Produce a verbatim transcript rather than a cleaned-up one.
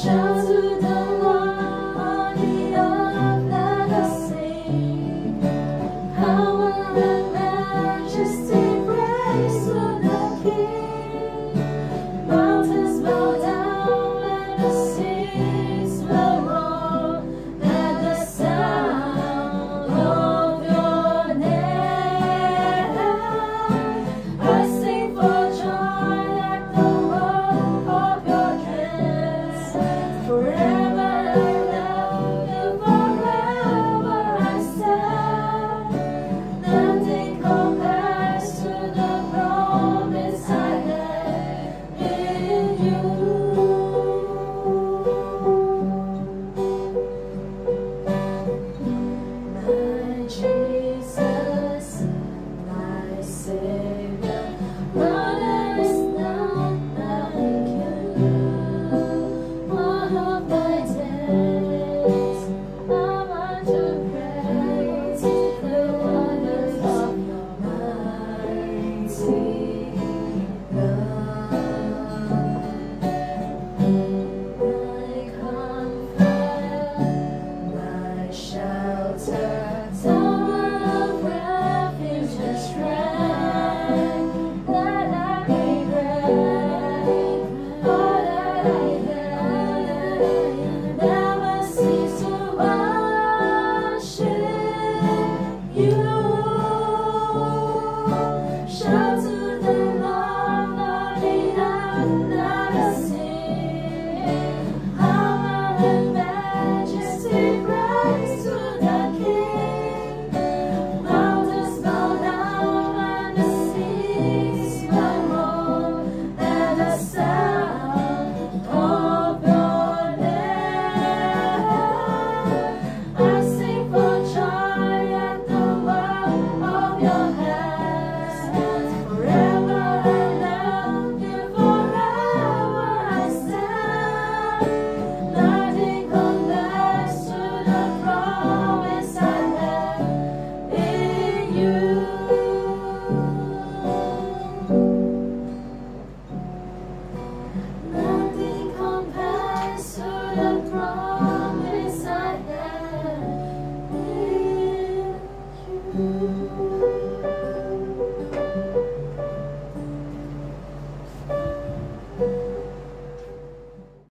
Shout to the Lord on the earth, let us sing. Power and majesty, praise to the King. Mountains bow down and the seas will roar at the sound of your name. I sing for joy at the work of your hands. Forever I love you, forever I stand. Nothing compares to the promise I have in you. My Jesus, my Savior, there is none like you. One of my days, I want to praise the wonders of your mighty love. My comfort, my shelter, tower of refuge and strength, that I may pray, all that I have, never cease to worship you. Shout to the Lord on the earth, let us sing. Power and majesty, praise to the King. Mountains bow down and the seas will roar at the sound of your name. I sing for joy at the work of your hands. Forever I love you, forever I stand. Nothing compares to the promise I have in you. Nothing compares to the promise I have in you.